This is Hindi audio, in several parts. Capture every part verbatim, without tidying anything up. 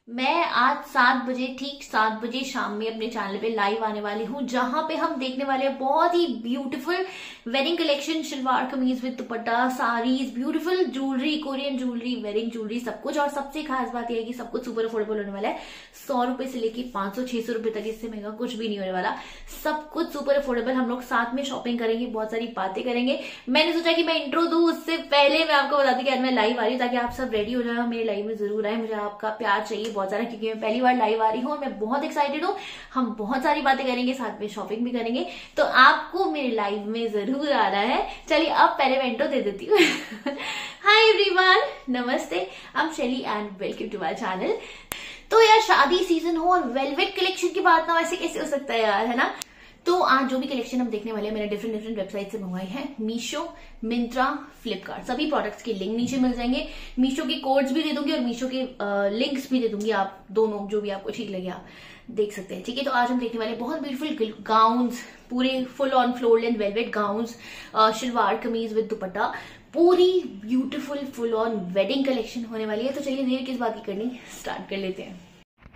मैं आज सात बजे ठीक सात बजे शाम में अपने चैनल पे लाइव आने वाली हूँ, जहां पे हम देखने वाले हैं बहुत ही beautiful wedding collection, salwar kameez with dupatta, saris, beautiful jewellery, Korean jewellery, wedding jewellery, सब कुछ। और सबसे खास बात यह है कि सब कुछ सुपर अफोर्डेबल होने वाला है। सौ रुपए से लेके पांच सौ छह सौ रुपए तक, इससे महंगा कुछ भी नहीं होने वाला। सब कुछ सुपर अफोर्डेबल। हम लोग साथ में शॉपिंग करेंगे, बहुत सारी बातें करेंगे। मैंने सोचा कि मैं इंट्रो दूं उससे पहले मैं आपको बता दी कि आज मैं लाइव आ रही हूँ, ताकि आप सब रेडी हो जाए, मेरे लाइव में जरूर आए। मुझे आपका प्यार चाहिए बहुत सारा, क्योंकि मैं पहली बार लाइव आ रही हूँ और मैं बहुत एक्साइटेड हूँ। हम बहुत सारी बातें करेंगे, साथ में शॉपिंग भी करेंगे, तो आपको मेरे लाइव में जरूर आना है। चलिए अब पहले मैं इंट्रो दे देती हूँ। हाय एवरीवन, नमस्ते, I am Shaily and welcome to my channel. तो यार, शादी सीजन हो और वेलवेट कलेक्शन की बात ना वैसे कैसे हो सकता है यार, है ना। तो आज जो भी कलेक्शन हम देखने वाले हैं, मैंने डिफरेंट डिफरेंट वेबसाइट से मंगवाई है। मीशो, मिंत्रा, फ्लिपकार्ट, सभी प्रोडक्ट्स के लिंक नीचे मिल जाएंगे। मीशो के कोड्स भी दे दूंगी और मीशो के लिंक्स भी दे दूंगी। आप दोनों जो भी आपको ठीक लगे आप देख सकते हैं, ठीक है। तो आज हम देखने वाले बहुत ब्यूटीफुल गाउन्स, पूरे full on floor length velvet gowns, salwar kameez with dupatta, पूरी beautiful full on wedding collection होने वाली है। तो चलिए देर किस बात की करनी, स्टार्ट कर लेते हैं।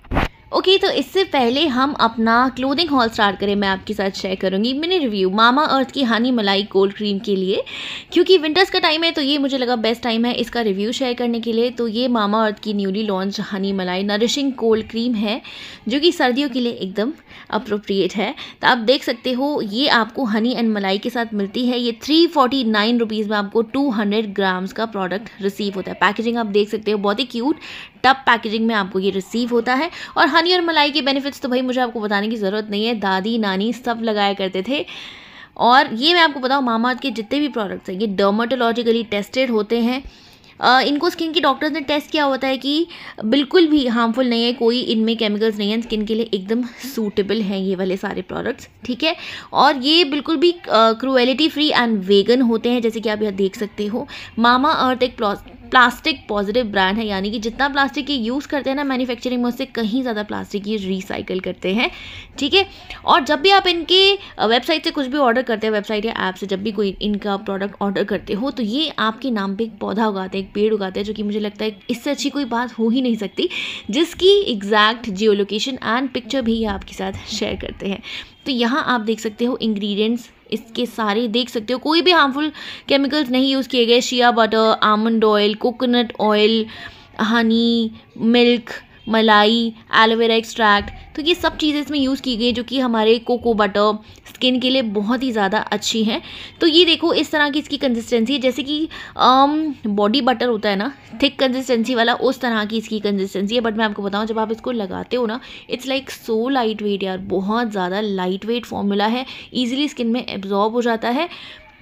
ओके okay, तो इससे पहले हम अपना क्लोथिंग हॉल स्टार्ट करें, मैं आपके साथ शेयर करूंगी मिनी रिव्यू मामा अर्थ की हनी मलाई कोल्ड क्रीम के लिए। क्योंकि विंटर्स का टाइम है तो ये मुझे लगा बेस्ट टाइम है इसका रिव्यू शेयर करने के लिए। तो ये मामा अर्थ की न्यूली लॉन्च हनी मलाई नरिशिंग कोल्ड क्रीम है, जो कि सर्दियों के लिए एकदम अप्रोप्रिएट है। तो आप देख सकते हो, ये आपको हनी एंड मलाई के साथ मिलती है। ये थ्री फोर्टी नाइन रुपीज़ में आपको टू हंड्रेड ग्राम्स का प्रोडक्ट रिसीव होता है। पैकेजिंग आप देख सकते हो, बहुत ही क्यूट टब पैकेजिंग में आपको ये रिसीव होता है। और हनी और मलाई के बेनिफिट्स तो भाई मुझे आपको बताने की ज़रूरत नहीं है, दादी नानी सब लगाया करते थे। और ये मैं आपको बताऊँ, मामाअर्थ के जितने भी प्रोडक्ट्स हैं ये डर्माटोलॉजिकली टेस्टेड होते हैं। Uh, इनको स्किन के डॉक्टर्स ने टेस्ट किया होता है कि बिल्कुल भी हार्मफुल नहीं है, कोई इनमें केमिकल्स नहीं है, स्किन के लिए एकदम सूटेबल हैं ये वाले सारे प्रोडक्ट्स, ठीक है। और ये बिल्कुल भी क्रूएलिटी फ्री एंड वेगन होते हैं, जैसे कि आप यहाँ देख सकते हो। मामा अर्थ एक प्लास्टिक पॉजिटिव ब्रांड है, यानी कि जितना प्लास्टिक ये यूज़ करते हैं ना मैन्युफैक्चरिंग में, उससे कहीं ज़्यादा प्लास्टिक ये रिसाइकल करते हैं, ठीक है। और जब भी आप इनके वेबसाइट से कुछ भी ऑर्डर करते हैं, वेबसाइट या ऐप से जब भी कोई इनका प्रोडक्ट ऑर्डर करते हो, तो ये आपके नाम पे एक पौधा उगाते हैं, एक पेड़ उगाते हैं, जो कि मुझे लगता है इससे अच्छी कोई बात हो ही नहीं सकती, जिसकी exact geo location and picture भी ये आपके साथ शेयर करते हैं। तो यहाँ आप देख सकते हो इंग्रेडिएंट्स इसके सारे देख सकते हो, कोई भी हार्मफुल केमिकल्स नहीं यूज़ किए गए। Shea butter, almond oil, coconut oil, honey, milk, मलाई, एलोवेरा एक्सट्रैक्ट, तो ये सब चीज़ें इसमें यूज़ की गई, जो कि हमारे कोको बटर स्किन के लिए बहुत ही ज़्यादा अच्छी हैं। तो ये देखो इस तरह की इसकी कंसिस्टेंसी है, जैसे कि बॉडी बटर होता है ना, थिक कंसिस्टेंसी वाला, उस तरह की इसकी कंसिस्टेंसी है। बट मैं आपको बताऊं, जब आप इसको लगाते हो ना, it's like so lightweight यार, बहुत ज़्यादा लाइट वेट फॉर्मूला है, ईजिली स्किन में एब्जॉर्ब हो जाता है।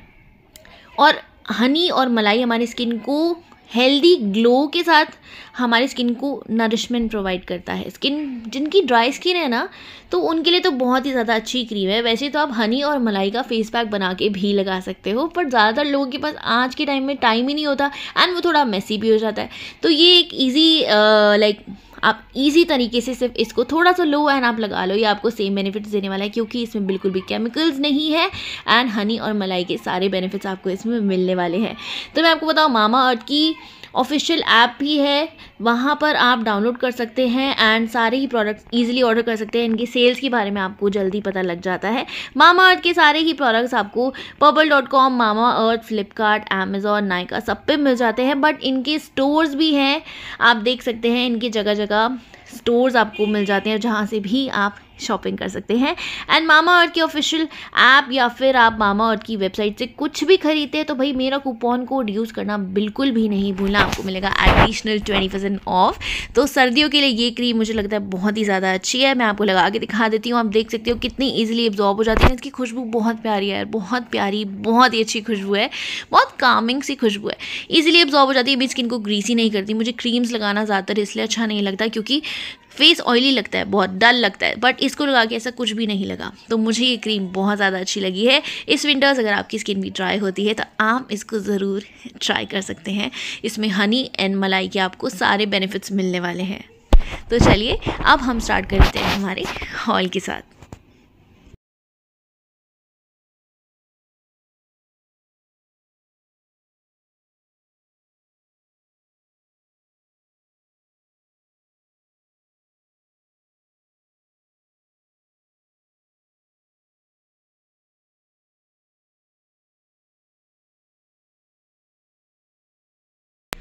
और हनी और मलाई हमारी स्किन को हेल्दी ग्लो के साथ हमारी स्किन को नरिशमेंट प्रोवाइड करता है। स्किन जिनकी ड्राई स्किन है ना, तो उनके लिए तो बहुत ही ज़्यादा अच्छी क्रीम है। वैसे तो आप हनी और मलाई का फेस पैक बना के भी लगा सकते हो, पर ज़्यादातर लोगों के पास आज के टाइम में टाइम ही नहीं होता एंड वो थोड़ा मेसी भी हो जाता है। तो ये एक ईजी लाइक आप इजी तरीके से सिर्फ इसको थोड़ा सा लो एंड आप लगा लो, ये आपको सेम बेनिफिट्स देने वाला है, क्योंकि इसमें बिल्कुल भी केमिकल्स नहीं है एंड हनी और मलाई के सारे बेनिफिट्स आपको इसमें मिलने वाले हैं। तो मैं आपको बताऊँ, मामा अर्थ की ऑफिशियल ऐप भी है, वहाँ पर आप डाउनलोड कर सकते हैं एंड सारे ही प्रोडक्ट्स इजीली ऑर्डर कर सकते हैं। इनके सेल्स के बारे में आपको जल्दी पता लग जाता है। मामा अर्थ के सारे ही प्रोडक्ट्स आपको purple dot com, Mamaearth, Flipkart, Amazon, Nykaa सब पे मिल जाते हैं। बट इनके स्टोर्स भी हैं, आप देख सकते हैं, इनकी जगह जगह स्टोर्स आपको मिल जाते हैं, जहाँ से भी आप शॉपिंग कर सकते हैं। एंड मामा अर्थ की ऑफिशियल ऐप या फिर आप मामा अर्थ की वेबसाइट से कुछ भी खरीदते हैं तो भाई मेरा कूपन कोड यूज़ करना बिल्कुल भी नहीं भूलना, आपको मिलेगा एडिशनल ट्वेंटी परसेंट ऑफ। तो सर्दियों के लिए ये क्रीम मुझे लगता है बहुत ही ज़्यादा अच्छी है। मैं आपको लगा के दिखा देती हूँ, आप देख सकते हो कितनी ईजिली एब्जॉर्ब हो जाती है। इसकी खुशबू बहुत प्यारी है यार, बहुत प्यारी, बहुत ही अच्छी खुशबू है, बहुत कामिंग सी खुशबू है, ईजिली एब्जॉर्ब हो जाती है, भी स्किन को ग्रीसी नहीं करती। मुझे क्रीम्स लगाना ज़्यादातर इसलिए अच्छा नहीं लगता क्योंकि फेस ऑयली लगता है, बहुत डल लगता है, बट इसको लगा के ऐसा कुछ भी नहीं लगा। तो मुझे ये क्रीम बहुत ज़्यादा अच्छी लगी है। इस विंटर्स अगर आपकी स्किन भी ड्राई होती है तो आप इसको ज़रूर ट्राई कर सकते हैं। इसमें हनी एंड मलाई के आपको सारे बेनिफिट्स मिलने वाले हैं। तो चलिए अब हम स्टार्ट करते हैं हमारे हॉल के साथ।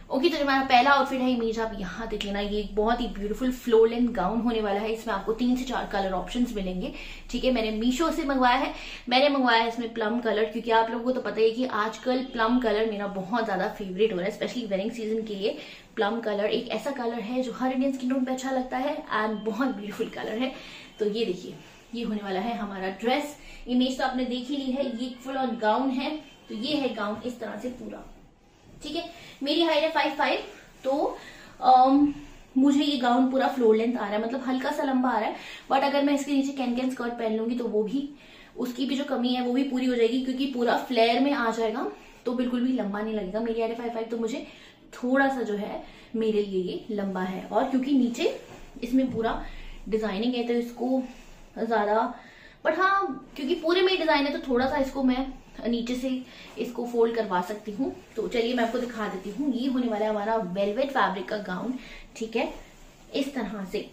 ओके, तो जो हमारा पहला आउटफिट है, इमेज आप यहाँ देख लेना, ये एक बहुत ही ब्यूटीफुल फ्लोर लेंथ गाउन होने वाला है। इसमें आपको तीन से चार कलर ऑप्शंस मिलेंगे, ठीक है। मैंने मीशो से मंगवाया है, मैंने मंगवाया है इसमें प्लम कलर, क्योंकि आप लोगों को तो पता ही है कि आजकल प्लम कलर मेरा बहुत ज्यादा फेवरेट हो रहा है, स्पेशली वेडिंग सीजन के लिए। प्लम कलर एक ऐसा कलर है जो हर इंडियन स्किन टोन पे अच्छा लगता है एंड बहुत ब्यूटीफुल कलर है। तो ये देखिए, ये होने वाला है हमारा ड्रेस। इमेज तो आपने देख ही ली है, ये फुल ऑन गाउन है। तो ये है गाउन इस तरह से पूरा, ठीक है। मेरी हाइट है फाइव फाइव, तो आम, मुझे ये गाउन पूरा फ्लोर लेंथ आ रहा है, मतलब हल्का सा लंबा आ रहा है। बट अगर मैं इसके नीचे कैन कैन स्कर्ट पहन लूंगी तो वो भी, उसकी भी जो कमी है वो भी पूरी हो जाएगी, क्योंकि पूरा फ्लेयर में आ जाएगा, तो बिल्कुल भी लंबा नहीं लगेगा। मेरी हाइट है फाइव फाइव, तो मुझे थोड़ा सा जो है मेरे लिए ये लंबा है। और क्योंकि नीचे इसमें पूरा डिजाइनिंग है तो इसको ज्यादा, बट हाँ क्योंकि पूरे में डिजाइन है तो थोड़ा सा इसको मैं नीचे से इसको फोल्ड करवा सकती हूँ। तो चलिए मैं आपको दिखा देती हूँ। ये होने वाला है हमारा वेलवेट फैब्रिक का गाउन, ठीक है, इस तरह से।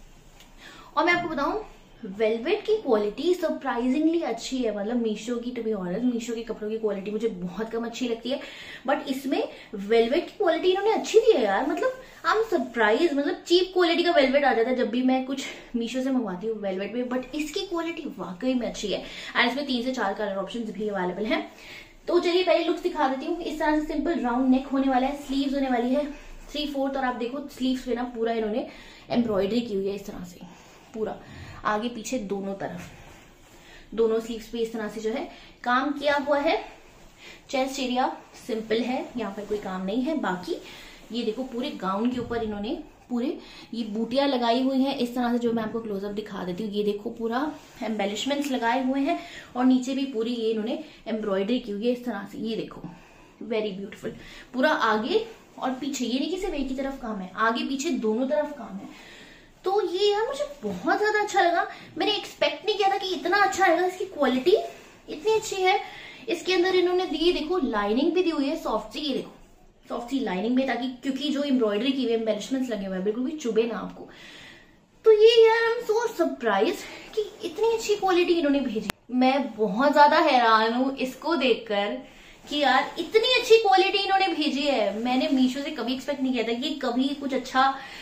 और मैं आपको बताऊं, वेलवेट की क्वालिटी सरप्राइजिंगली अच्छी है, मतलब मीशो की, टू बी ऑनेस्ट मीशो के कपड़ों की क्वालिटी मुझे बहुत कम अच्छी लगती है, बट इसमें वेलवेट की क्वालिटी इन्होंने अच्छी दी है यार। मतलब आई एम सरप्राइज, मतलब चीप क्वालिटी का वेलवेट आ जाता है जब भी मैं कुछ मीशो से मंगवाती हूँ वेलवेट में, बट इसकी क्वालिटी वाकई में अच्छी है। एंड इसमें तीन से चार कलर ऑप्शन भी अवेलेबल है। तो चलिए पहले लुक्स दिखा देती हूँ। इस तरह से सिंपल राउंड नेक होने वाला है, स्लीव्स होने वाली है थ्री फोर्थ, और आप देखो स्लीव्स पे ना पूरा इन्होंने एम्ब्रॉयडरी की हुई है इस तरह से, पूरा आगे पीछे दोनों तरफ, दोनों स्लीव्स पे इस तरह से जो है काम किया हुआ है। चेस्ट एरिया सिंपल है, यहाँ पर कोई काम नहीं है। बाकी ये देखो पूरे गाउन के ऊपर इन्होंने पूरे ये बूटियां लगाई हुई हैं इस तरह से, जो मैं आपको क्लोजअप दिखा देती हूँ। ये देखो पूरा एम्बेलिशमेंट्स लगाए हुए हैं, और नीचे भी पूरी ये इन्होंने एम्ब्रॉयडरी की हुई है इस तरह से। ये देखो वेरी ब्यूटीफुल, पूरा आगे और पीछे, ये नहीं कि सिर्फ एक ही तरफ काम है, आगे पीछे दोनों तरफ काम है। तो ये यार मुझे बहुत ज्यादा अच्छा लगा। मैंने एक्सपेक्ट नहीं किया था कि इतना अच्छा आएगा। इसकी क्वालिटी इतनी अच्छी है। इसके अंदर इन्होंने दी, देखो लाइनिंग भी दी हुई है सॉफ्ट सी, ये देखो सॉफ्ट सी लाइनिंग में, ताकि क्योंकि जो एम्ब्रॉयडरी की हुई एम्बेलिशमेंट्स लगे हुए हैं बिल्कुल भी चुभे ना आपको। तो ये यार आई एम सो सरप्राइज कि इतनी अच्छी क्वालिटी इन्होंने भेजी। मैं बहुत ज्यादा हैरान हूँ इसको देखकर कि यार इतनी अच्छी क्वालिटी इन्होंने भेजी है। मैंने मीशो से कभी एक्सपेक्ट नहीं किया था कि कभी कुछ अच्छा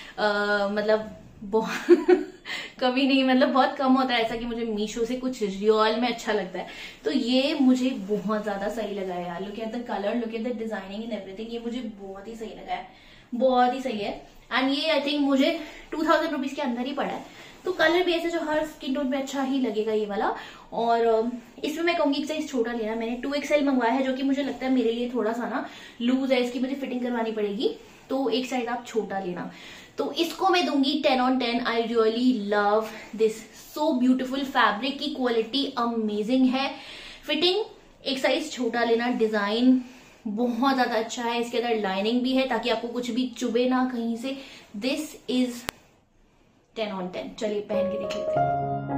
आ, मतलब बहुत कभी नहीं, मतलब बहुत कम होता है ऐसा कि मुझे मीशो से कुछ रियल में अच्छा लगता है। तो ये मुझे बहुत ज्यादा सही लगा है यार। Look at the colour, look at the designing and everything, ये मुझे बहुत ही सही लगा है, बहुत ही सही है। एंड ये आई थिंक मुझे टू थाउजेंड रुपीज के अंदर ही पड़ा है। तो कलर भी ऐसे जो हर स्किन टोन पे अच्छा ही लगेगा ये वाला। और इसमें मैं कहूंगी एक साइज छोटा लेना। मैंने टू एक्सएल मंगवाया है, जो कि मुझे लगता है मेरे लिए थोड़ा सा ना लूज है, इसकी मुझे फिटिंग करवानी पड़ेगी, तो एक साइज आप छोटा लेना। तो इसको मैं दूंगी ten on ten. I really love this, so beautiful. Fabric की क्वालिटी अमेजिंग है, फिटिंग एक साइज छोटा लेना, डिजाइन बहुत ज्यादा अच्छा है। इसके अंदर लाइनिंग भी है ताकि आपको कुछ भी चुभे ना कहीं से। This is ten on ten. चलिए पहन के देख लेते हैं।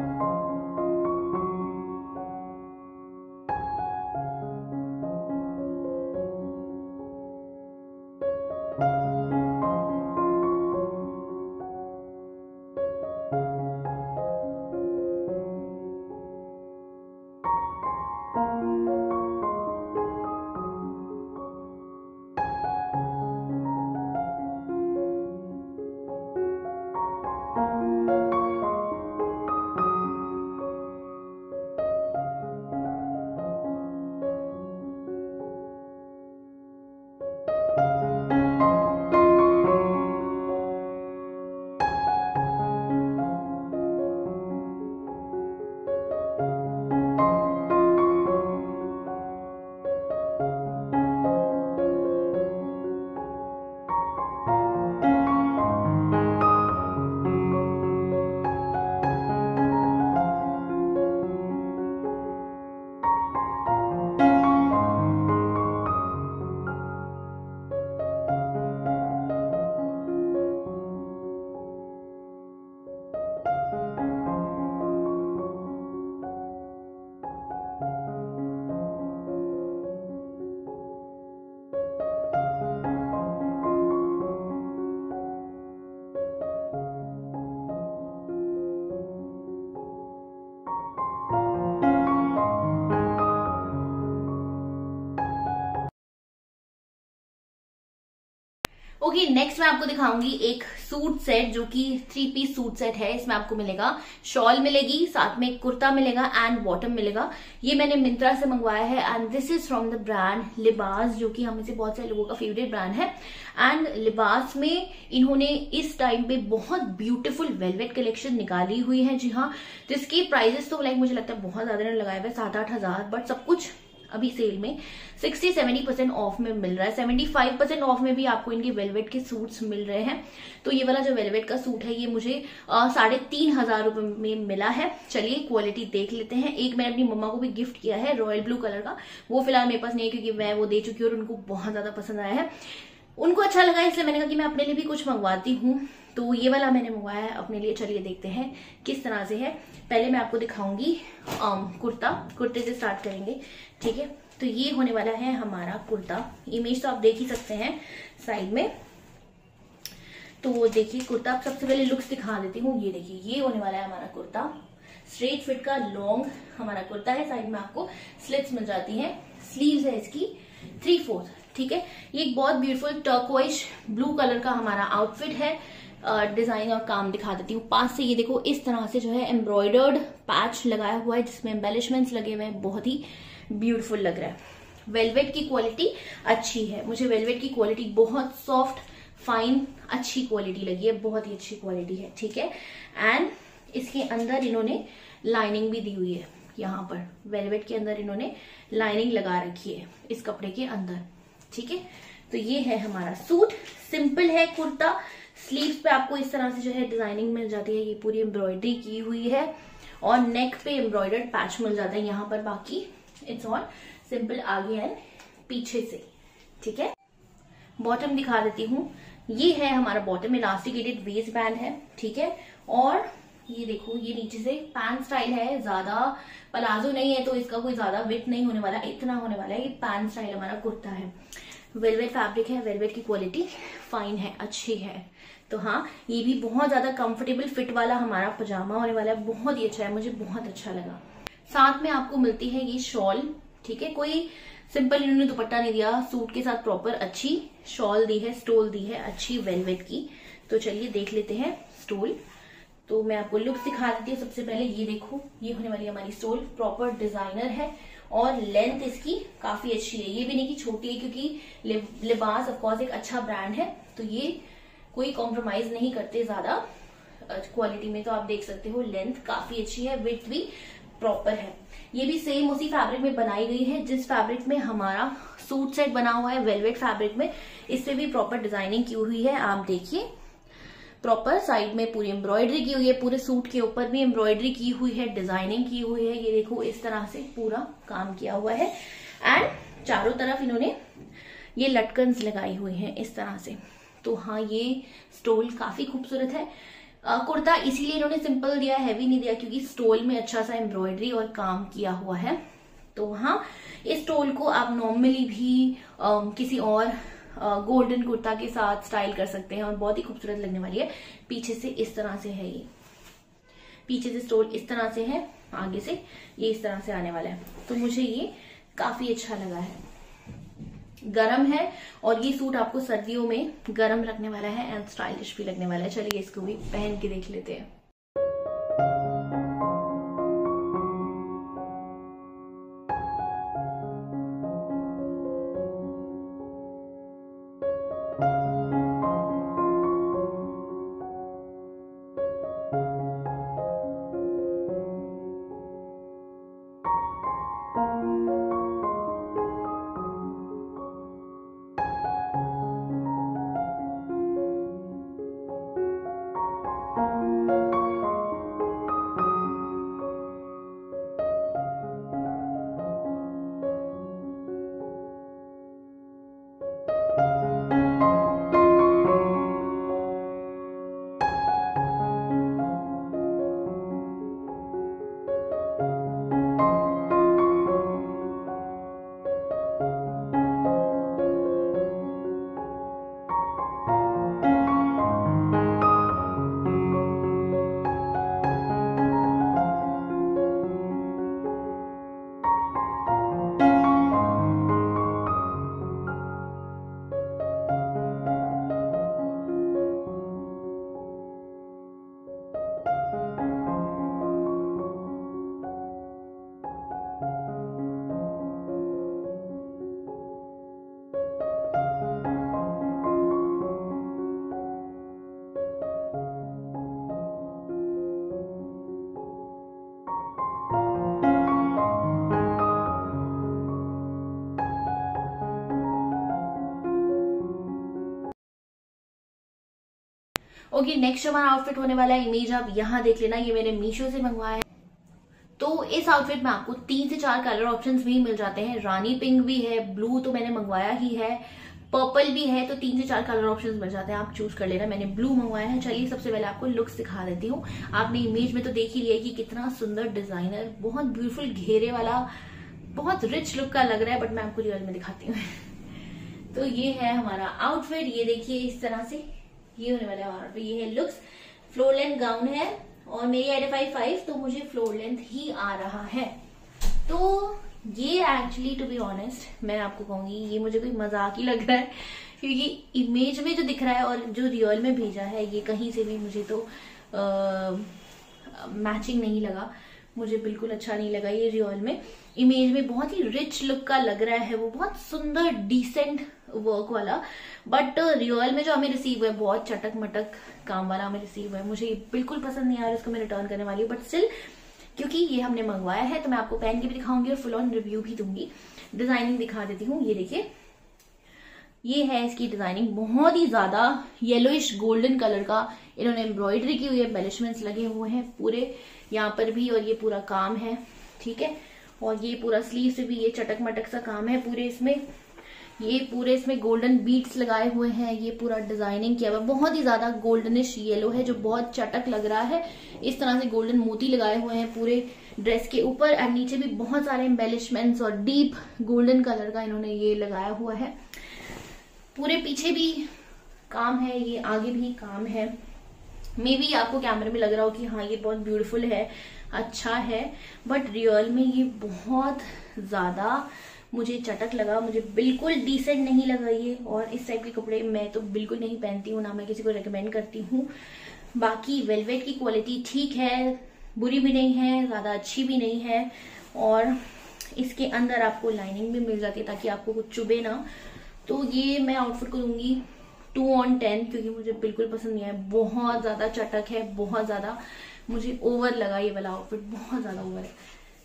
नेक्स्ट मैं आपको दिखाऊंगी एक सूट सेट जो कि थ्री पीस सूट सेट है। इसमें आपको मिलेगा शॉल मिलेगी, साथ में कुर्ता मिलेगा एंड बॉटम मिलेगा। ये मैंने मिंत्रा से मंगवाया है and this is from the brand Libas, जो कि हम इसे बहुत सारे लोगों का फेवरेट ब्रांड है। एंड लिबास में इन्होंने इस टाइम पे बहुत ब्यूटीफुल वेलवेट कलेक्शन निकाली हुई है। जी हाँ, जिसकी प्राइजेस तो लाइक मुझे लगता है बहुत ज्यादा लगाए हुए, सात आठ हजार, बट सब कुछ अभी सेल में सिक्सटी सेवेंटी परसेंट ऑफ में मिल रहा है। सेवेंटी फाइव परसेंट ऑफ में भी आपको इनके वेलवेट के सूट्स मिल रहे हैं। तो ये वाला जो वेलवेट का सूट है ये मुझे साढ़े तीन हजार रुपए में मिला है। चलिए क्वालिटी देख लेते हैं। एक मैंने अपनी मम्मा को भी गिफ्ट किया है रॉयल ब्लू कलर का, वो फिलहाल मेरे पास नहीं है क्योंकि मैं वो दे चुकी हूँ और उनको बहुत ज्यादा पसंद आया है। उनको अच्छा लगा इसलिए मैंने कहा कि मैं अपने लिए भी कुछ मंगवाती हूँ, तो ये वाला मैंने मंगवाया है अपने लिए। चलिए देखते हैं किस तरह से है। पहले मैं आपको दिखाऊंगी कुर्ता, कुर्ते से स्टार्ट करेंगे, ठीक है। तो ये होने वाला है हमारा कुर्ता। इमेज तो आप देख ही सकते हैं साइड में। तो देखिए कुर्ता, आप सबसे पहले लुक्स दिखा देती हूँ। ये देखिए, ये होने वाला है हमारा कुर्ता। स्ट्रेट फिट का लॉन्ग हमारा कुर्ता है, साइड में आपको स्लिट्स मिल जाती हैं। स्लीव्स है इसकी थ्री फोर्थ, ठीक है। ये एक बहुत ब्यूटीफुल टर्कोइश ब्लू कलर का हमारा आउटफिट है। डिजाइन और काम दिखा देती हूँ पास से। ये देखो इस तरह से जो है एम्ब्रॉयडर्ड पैच लगाया हुआ है जिसमें एम्बेलिशमेंट्स लगे हुए हैं, बहुत ही ब्यूटीफुल लग रहा है। वेलवेट की क्वालिटी अच्छी है, मुझे वेलवेट की क्वालिटी बहुत सॉफ्ट फाइन अच्छी क्वालिटी लगी है, बहुत ही अच्छी क्वालिटी है, ठीक है। एंड इसके अंदर इन्होंने लाइनिंग भी दी हुई है। यहाँ पर वेलवेट के अंदर इन्होंने लाइनिंग लगा रखी है इस कपड़े के अंदर, ठीक है। तो ये है हमारा सूट। सिंपल है कुर्ता। स्लीव्स पे आपको इस तरह से जो है डिजाइनिंग मिल जाती है, ये पूरी एम्ब्रॉयडरी की हुई है और नेक पे एम्ब्रॉयडर्ड पैच मिल जाता है यहाँ पर। बाकी इट्स ऑल सिंपल आगे एंड पीछे से, ठीक है। बॉटम दिखा देती हूँ। ये है हमारा बॉटम, इलास्टिकेटेड वेस्ट बैंड है, ठीक है। और ये देखो ये नीचे से पैंट स्टाइल है, ज्यादा पलाजो नहीं है तो इसका कोई ज्यादा विथ नहीं होने वाला, इतना होने वाला है। ये पैंट स्टाइल हमारा कुर्ता है। वेलवेट फैब्रिक है, वेलवेट की क्वालिटी फाइन है, अच्छी है। तो हाँ, ये भी बहुत ज्यादा कंफर्टेबल फिट वाला हमारा पजामा होने वाला है, बहुत ही अच्छा है, मुझे बहुत अच्छा लगा। साथ में आपको मिलती है ये शॉल, ठीक है। कोई सिंपल इन्होंने दुपट्टा नहीं दिया, सूट के साथ प्रॉपर अच्छी शॉल दी है, स्टोल दी है अच्छी वेलवेट की। तो चलिए देख लेते हैं स्टोल। तो मैं आपको लुक्स दिखा देती हूँ। सबसे पहले ये देखो, ये होने वाली हमारी स्टोल, प्रॉपर डिजाइनर है और लेंथ इसकी काफी अच्छी है। ये भी नहीं कि छोटी है क्योंकि लिबास ऑफकोर्स एक अच्छा ब्रांड है, तो ये कोई कॉम्प्रोमाइज नहीं करते ज्यादा क्वालिटी में। तो आप देख सकते हो लेंथ काफी अच्छी है, विड्थ भी प्रॉपर है। ये भी सेम उसी फैब्रिक में बनाई गई है जिस फैब्रिक में हमारा सूट सेट बना हुआ है, वेलवेट फैब्रिक में। इस पे भी प्रॉपर डिजाइनिंग की हुई है, आप देखिए। प्रॉपर साइड में पूरी एम्ब्रॉयडरी की हुई है, पूरे सूट के ऊपर भी एम्ब्रॉयडरी की हुई है, डिजाइनिंग की हुई है। ये देखो इस तरह से पूरा काम किया हुआ है एंड चारों तरफ इन्होंने ये लटकन्स लगाई हुई हैं इस तरह से। तो हाँ, ये स्टोल काफी खूबसूरत है। आ, कुर्ता इसीलिए इन्होंने सिंपल दिया, हैवी नहीं दिया, क्योंकि स्टोल में अच्छा सा एम्ब्रॉयडरी और काम किया हुआ है। तो हाँ, इस स्टोल को आप नॉर्मली भी आ, किसी और गोल्डन कुर्ता के साथ स्टाइल कर सकते हैं और बहुत ही खूबसूरत लगने वाली है। पीछे से इस तरह से है, ये पीछे से स्टोल इस तरह से है, आगे से ये इस तरह से आने वाला है। तो मुझे ये काफी अच्छा लगा है। गरम है और ये सूट आपको सर्दियों में गरम लगने वाला है एंड स्टाइलिश भी लगने वाला है। चलिए इसको भी पहन के देख लेते हैं। ओके, नेक्स्ट हमारा आउटफिट होने वाला है, इमेज आप यहाँ देख लेना, ये मैंने मीशो से मंगवाया है। तो इस आउटफिट में आपको तीन से चार कलर ऑप्शंस भी मिल जाते हैं। रानी पिंक भी है, ब्लू तो मैंने मंगवाया ही है, पर्पल भी है, तो तीन से चार कलर ऑप्शंस मिल जाते हैं, आप चूज कर लेना। मैंने ब्लू मंगवाया है। चलिए सबसे पहले आपको लुक्स दिखा देती हूँ। आपने इमेज में तो देख ही लिया कि कितना सुंदर डिजाइनर, बहुत ब्यूटीफुल घेरे वाला, बहुत रिच लुक का लग रहा है, बट मैं आपको रियल में दिखाती हूँ। तो ये है हमारा आउटफिट, ये देखिए इस तरह से ये होने वाला है हमारा। तो ये है लुक्स, फ्लोर लेंथ गाउन है और मेरी आई फाइव फाइव, तो मुझे फ्लोर लेंथ ही आ रहा है। तो ये एक्चुअली टू बी ऑनेस्ट मैं आपको कहूंगी ये मुझे कोई मजाक ही लग रहा है, क्योंकि इमेज में जो दिख रहा है और जो रियल में भेजा है ये कहीं से भी मुझे तो मैचिंग नहीं लगा, मुझे बिल्कुल अच्छा नहीं लगा ये रियल में। इमेज में बहुत ही रिच लुक का लग रहा है, वो बहुत सुंदर डिसेंट वर्क वाला, बट रियल में जो हमें रिसीव हुआ है बहुत चटक मटक काम वाला हमें रिसीव हुआ है। मुझे बिल्कुल पसंद नहीं आ रहा, इसको मैं रिटर्न करने वाली हूँ, बट स्टिल क्योंकि ये हमने मंगवाया है तो मैं आपको पहन के भी दिखाऊंगी और फुल ऑन रिव्यू भी दूंगी। डिजाइनिंग दिखा देती हूँ, ये देखिए ये है इसकी डिजाइनिंग, बहुत ही ज्यादा येलोइश गोल्डन कलर का इन्होंने एम्ब्रॉयडरी की हुई है, एम्बेलिशमेंट्स लगे हुए हैं पूरे यहाँ पर भी, और ये पूरा काम है, ठीक है। और ये पूरा स्लीव से भी ये चटक मटक सा काम है पूरे इसमें, ये पूरे इसमें गोल्डन बीड्स लगाए हुए हैं, ये पूरा डिजाइनिंग किया हुआ है, बहुत ही ज्यादा गोल्डनिश येलो है जो बहुत चटक लग रहा है। इस तरह से गोल्डन मोती लगाए हुए हैं पूरे ड्रेस के ऊपर, और नीचे भी बहुत सारे एम्बेलिशमेंट्स और डीप गोल्डन कलर का इन्होंने ये लगाया हुआ है। पूरे पीछे भी काम है, ये आगे भी काम है। मे बी आपको कैमरे में लग रहा हो कि हाँ ये बहुत ब्यूटीफुल है, अच्छा है, बट रियल में ये बहुत ज्यादा मुझे चटक लगा, मुझे बिल्कुल डिसेंट नहीं लगा ये। और इस टाइप के कपड़े मैं तो बिल्कुल नहीं पहनती हूँ, ना मैं किसी को रेकमेंड करती हूँ। बाकी वेलवेट की क्वालिटी ठीक है, बुरी भी नहीं है, ज्यादा अच्छी भी नहीं है, और इसके अंदर आपको लाइनिंग भी मिल जाती है ताकि आपको कुछ चुभे ना। तो ये मैं आउटफिट को दूंगी टू ऑन टेन, क्योंकि मुझे बिल्कुल पसंद नहीं आया, बहुत ज्यादा चटक है, बहुत ज्यादा मुझे ओवर लगा ये वाला आउटफिट, बहुत ज्यादा ओवर है।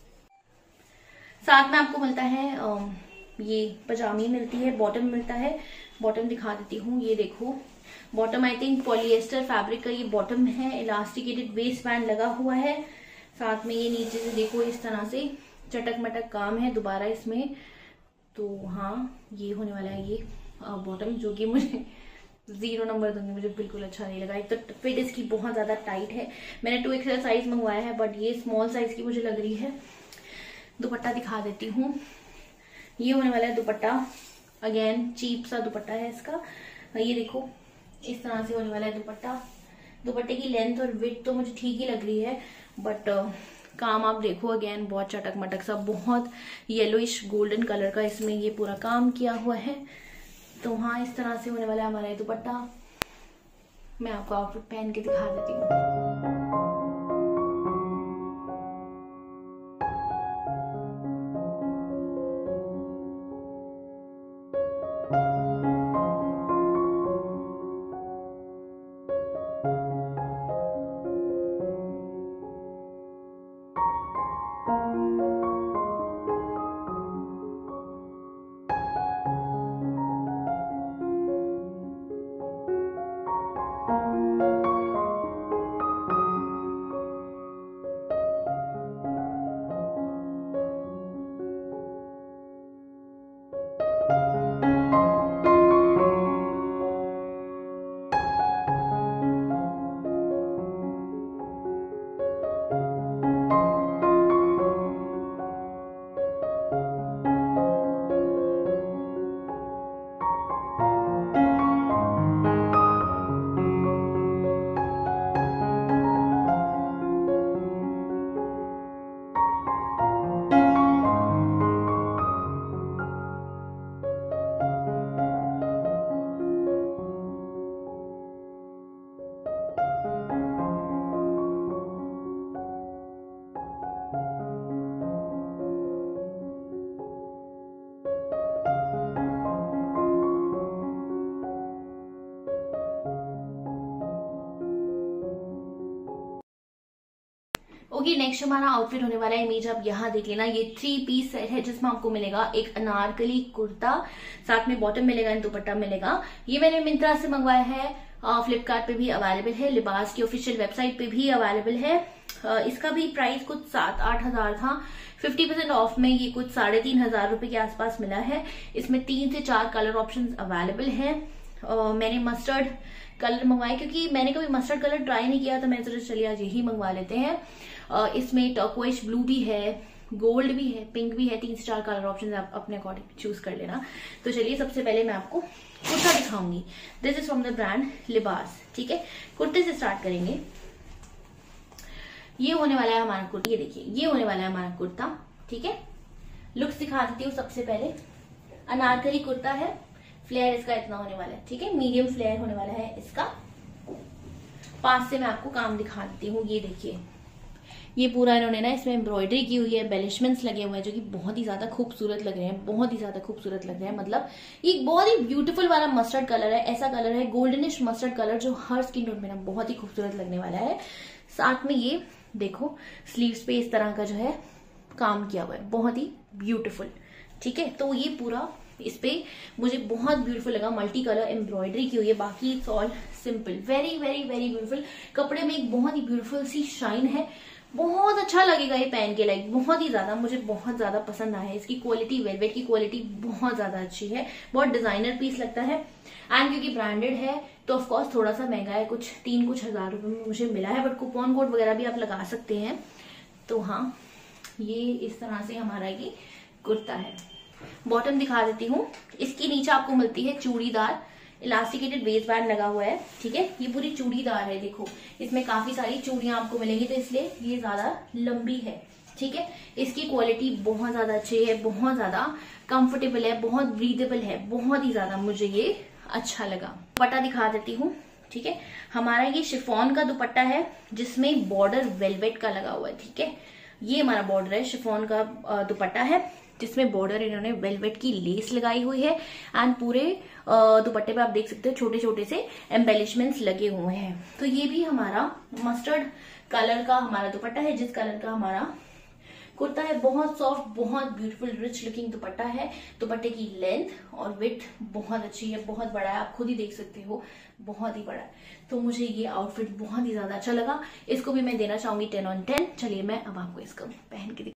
साथ में आपको मिलता है ये पजामी मिलती है, बॉटम मिलता है, बॉटम दिखा देती हूँ, ये देखो bottom I think polyester fabric का ये बॉटम है, इलास्टिकेटेड वेस्ट बैंड लगा हुआ है, साथ में ये नीचे से देखो इस तरह से चटक मटक काम है दोबारा इसमें। तो हाँ ये होने वाला है ये बॉटम, जो कि मुझे जीरो नंबर दूंगी, मुझे बिल्कुल अच्छा नहीं लगा। एक तो फिट इसकी बहुत ज्यादा टाइट है, मैंने टू एक्सएल साइज मंगवाया है बट ये स्मॉल साइज की मुझे लग रही है। दुपट्टा दिखा देती हूँ, ये होने वाला है दुपट्टा, अगेन चीप सा दुपट्टा है इसका, ये देखो इस तरह से होने वाला है दुपट्टा। दुपट्टे की लेंथ और विड्थ तो मुझे ठीक ही लग रही है, बट काम आप देखो अगेन बहुत चटक मटक सा, बहुत येलोइश गोल्डन कलर का इसमें ये पूरा काम किया हुआ है। तो हाँ इस तरह से होने वाला है हमारा ये दुपट्टा। मैं आपको आउटफिट पहन के दिखा देती हूँ। ओके नेक्स्ट हमारा आउटफिट होने वाला है, इमेज आप यहाँ देख लेना, ये थ्री पीस सेट है जिसमें आपको मिलेगा एक अनारकली कुर्ता, साथ में बॉटम मिलेगा एंड दुपट्टा मिलेगा। ये मैंने मिंत्रा से मंगवाया है, फ्लिपकार्ट पे भी अवेलेबल है, लिबास की ऑफिशियल वेबसाइट पे भी अवेलेबल है। uh, इसका भी प्राइस कुछ सात आठ हजार था, फिफ्टी परसेंट ऑफ में ये कुछ साढ़े तीन हजार रुपए के आसपास मिला है। इसमें तीन से चार कलर ऑप्शंस अवेलेबल हैं। uh, मैंने मस्टर्ड कलर मंगवाए क्योंकि मैंने कभी मस्टर्ड कलर ट्राई नहीं किया, तो मैं सोचा चलिए आज यही मंगवा लेते हैं। uh, इसमें टर्कोइश ब्लू भी है, गोल्ड भी है, पिंक भी है, तीन से चार कलर ऑप्शन आप अपने अकॉर्डिंग चूज कर लेना। तो चलिए सबसे पहले मैं आपको कुर्ता दिखाऊंगी। This is from the brand Libas, ठीक है। कुर्ते से स्टार्ट करेंगे। ये होने वाला है हमारा कुर्ता, ये देखिए ये होने वाला है हमारा कुर्ता, ठीक है। लुक्स दिखा देती हूँ सबसे पहले। अनारकली कुर्ता है, फ्लेयर इसका इतना होने वाला है, ठीक है, मीडियम फ्लेयर होने वाला है इसका। पास से मैं आपको काम दिखा देती हूँ। ये देखिए ये पूरा इन्होंने ना इसमें एम्ब्रॉयडरी की हुई है, एम्बेलिशमेंट्स लगे हुए हैं जो कि बहुत ही ज्यादा खूबसूरत लग रहे हैं, बहुत ही ज्यादा खूबसूरत लग रहे हैं। मतलब ये बहुत ही ब्यूटीफुल वाला मस्टर्ड कलर है, ऐसा कलर है गोल्डनिश मस्टर्ड कलर जो हर स्किन टोन में ना बहुत ही खूबसूरत लगने वाला है। साथ में ये देखो स्लीव्स पे इस तरह का जो है काम किया हुआ है, बहुत ही ब्यूटीफुल, ठीक है। तो ये पूरा इस पे मुझे बहुत ब्यूटीफुल लगा, मल्टी कलर एम्ब्रॉयडरी की हुई है, बाकी it's all simple, very very very beautiful. कपड़े में एक बहुत ही ब्यूटीफुल सी शाइन है, बहुत अच्छा लगेगा ये पहन के, लाइक बहुत ही ज्यादा मुझे बहुत ज्यादा पसंद आया है। इसकी क्वालिटी, वेलवेट की क्वालिटी बहुत ज्यादा अच्छी है, बहुत डिजाइनर पीस लगता है। एंड क्योंकि ब्रांडेड है तो ऑफकोर्स थोड़ा सा महंगा है, कुछ तीन कुछ हजार रुपए में मुझे मिला है, बट कूपन कोड वगैरह भी आप लगा सकते हैं। तो हाँ, ये इस तरह से हमारा ये कुर्ता है। बॉटम दिखा देती हूँ। इसके नीचे आपको मिलती है चूड़ीदार, इलास्टिकेटेड वेस्ट बैंड लगा हुआ है, ठीक है। ये पूरी चूड़ीदार है, देखो इसमें काफी सारी चूड़ियां आपको मिलेंगी, तो इसलिए ये ज्यादा लंबी है, ठीक है। इसकी क्वालिटी बहुत ज्यादा अच्छी है, बहुत ज्यादा कंफर्टेबल है, बहुत ब्रीदेबल है, बहुत ही ज्यादा मुझे ये अच्छा लगा। दुपट्टा दिखा देती हूँ, ठीक है। हमारा ये शिफॉन का दुपट्टा है जिसमें बॉर्डर वेलवेट का लगा हुआ है, ठीक है। ये हमारा बॉर्डर है, शिफॉन का दुपट्टा है जिसमें बॉर्डर इन्होंने वेलवेट की लेस लगाई हुई है। एंड पूरे दुपट्टे पे आप देख सकते हो छोटे छोटे से एम्बेलिशमेंट्स लगे हुए हैं। तो ये भी हमारा मस्टर्ड कलर का हमारा दुपट्टा है, जिस कलर का हमारा कुर्ता है। बहुत सॉफ्ट, बहुत ब्यूटीफुल, रिच लुकिंग दुपट्टा है। दुपट्टे की लेंथ और विड्थ बहुत अच्छी है, बहुत बड़ा है, आप खुद ही देख सकते हो, बहुत ही बड़ा है। तो मुझे ये आउटफिट बहुत ही ज्यादा अच्छा लगा, इसको भी मैं देना चाहूंगी टेन ऑन टेन। चलिए मैं अब आपको इसको पहन के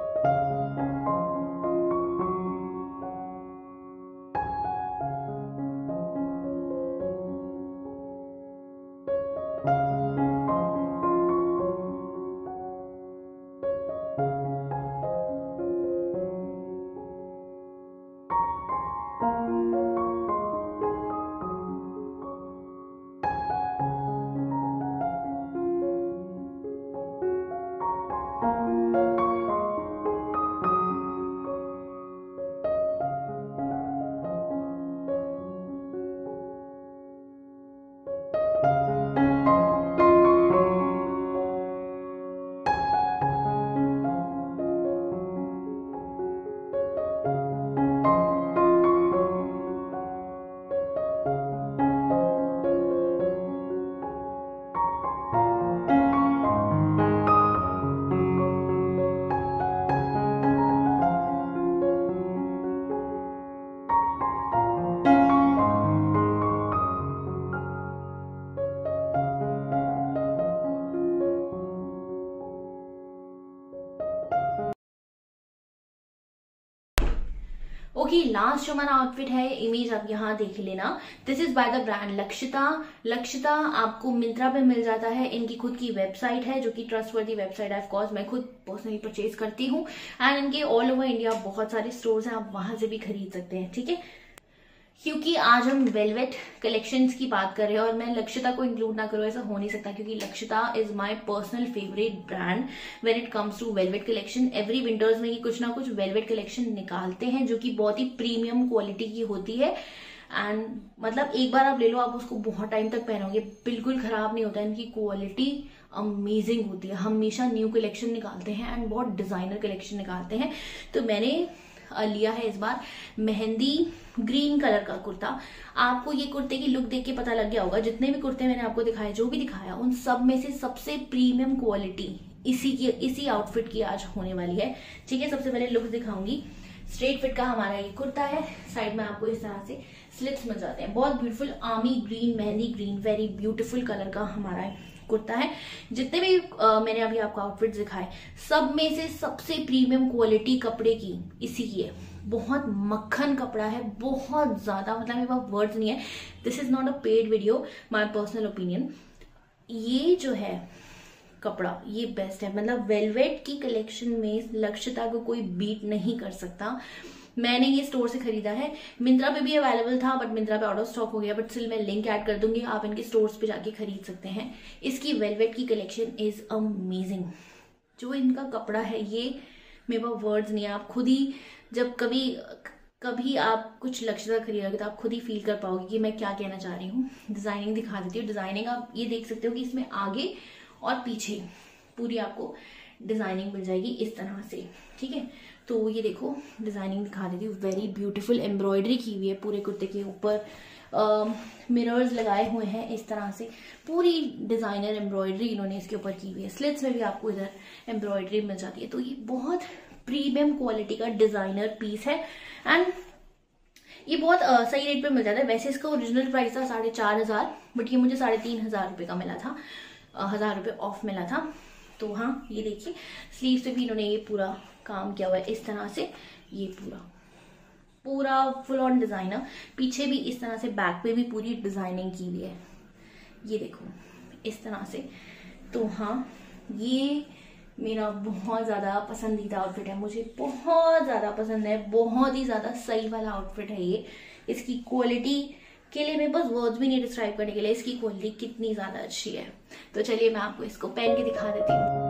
ओके okay, लास्ट जो हमारा आउटफिट है, इमेज आप यहाँ देख लेना। This is by the brand Lakshita. Lakshita आपको मिंत्रा पे मिल जाता है, इनकी खुद की वेबसाइट है जो कि ट्रस्टवर्दी वेबसाइट है। ऑफ कोर्स मैं खुद पर्सनली परचेज करती हूँ एंड इनके ऑल ओवर इंडिया बहुत सारे स्टोर्स हैं, आप वहां से भी खरीद सकते हैं, ठीक है। क्योंकि आज हम वेलवेट कलेक्शंस की बात कर रहे हैं और मैं लक्षिता को इंक्लूड ना करूं ऐसा हो नहीं सकता, क्योंकि Lakshita is my personal favourite brand when it comes to velvet collection. Every winters में ये कुछ ना कुछ वेलवेट कलेक्शन निकालते हैं जो कि बहुत ही प्रीमियम क्वालिटी की होती है। एंड मतलब एक बार आप ले लो, आप उसको बहुत टाइम तक पहनोगे, बिल्कुल खराब नहीं होता है। इनकी क्वालिटी अमेजिंग होती है, हमेशा न्यू कलेक्शन निकालते हैं एंड बहुत डिजाइनर कलेक्शन निकालते हैं। तो मैंने लिया है इस बार मेहंदी ग्रीन कलर का कुर्ता। आपको ये कुर्ते की लुक देख के पता लग गया होगा, जितने भी कुर्ते मैंने आपको दिखाए, जो भी दिखाया, उन सब में से सबसे प्रीमियम क्वालिटी इसी की इसी आउटफिट की आज होने वाली है, ठीक है। सबसे पहले लुक दिखाऊंगी। स्ट्रेट फिट का हमारा ये कुर्ता है, साइड में आपको इस तरह से स्लिट्स मिल जाते हैं। बहुत beautiful army green, mehndi green, very beautiful colour का हमारा कुर्ता है। जितने भी आ, मैंने अभी आपको आउटफिट दिखाए, सब में से सबसे प्रीमियम क्वालिटी कपड़े की इसी की है। बहुत मक्खन कपड़ा है, बहुत ज्यादा, मतलब मेरे पास वर्ड्स नहीं है। This is not a paid video, my personal opinion. ये जो है कपड़ा ये बेस्ट है, मतलब वेलवेट की कलेक्शन में लक्षिता को कोई बीट नहीं कर सकता। मैंने ये स्टोर से खरीदा है, मिंत्रा पे भी अवेलेबल था बट मिंत्रा पे आउट ऑफ स्टॉक हो गया, बट स्टिल मैं लिंक ऐड कर दूंगी, आप इनके स्टोर्स पे जाके खरीद सकते हैं। इसकी वेलवेट की कलेक्शन इज अमेजिंग। जो इनका कपड़ा है ये मेरे पास वर्ड्स नहीं है। आप खुद ही जब कभी कभी आप कुछ लक्षिता खरीदोगे तो आप खुद ही फील कर पाओगे कि मैं क्या कहना चाह रही हूँ। डिजाइनिंग दिखा देती हूँ। डिजाइनिंग आप ये देख सकते हो कि इसमें आगे और पीछे पूरी आपको डिजाइनिंग मिल जाएगी इस तरह से, ठीक है। तो ये देखो डिजाइनिंग दिखा देती हूँ। वेरी ब्यूटीफुल एम्ब्रॉयडरी की हुई है पूरे कुर्ते के ऊपर, मिरर्स लगाए हुए हैं इस तरह से, पूरी डिजाइनर एम्ब्रॉयडरी इन्होंने इसके ऊपर की हुई है। स्लिट्स में भी आपको इधर एम्ब्रॉयडरी मिल जाती है। तो ये बहुत प्रीमियम क्वालिटी का डिजाइनर पीस है एंड ये बहुत uh, सही रेट पे मिल जाता है। वैसे इसका ओरिजिनल प्राइस था साढ़े चार हजार, बट ये मुझे साढ़े तीन हजार रुपए का मिला था, हजार रुपए ऑफ मिला था। तो हाँ ये देखिए स्लीव से भी इन्होंने ये पूरा काम किया हुआ है इस तरह से, ये पूरा पूरा फुल ऑन डिजाइनर। पीछे भी इस तरह से, बैक पे भी पूरी डिजाइनिंग की हुई है, ये देखो इस तरह से। तो हाँ ये मेरा बहुत ज्यादा पसंदीदा आउटफिट है, मुझे बहुत ज्यादा पसंद है, बहुत ही ज्यादा सही वाला आउटफिट है ये। इसकी क्वालिटी के लिए मेरे पास वर्ड्स भी नहीं डिस्क्राइब करने के लिए, इसकी क्वालिटी कितनी ज्यादा अच्छी है। तो चलिए मैं आपको इसको पहन के दिखा देती हूँ।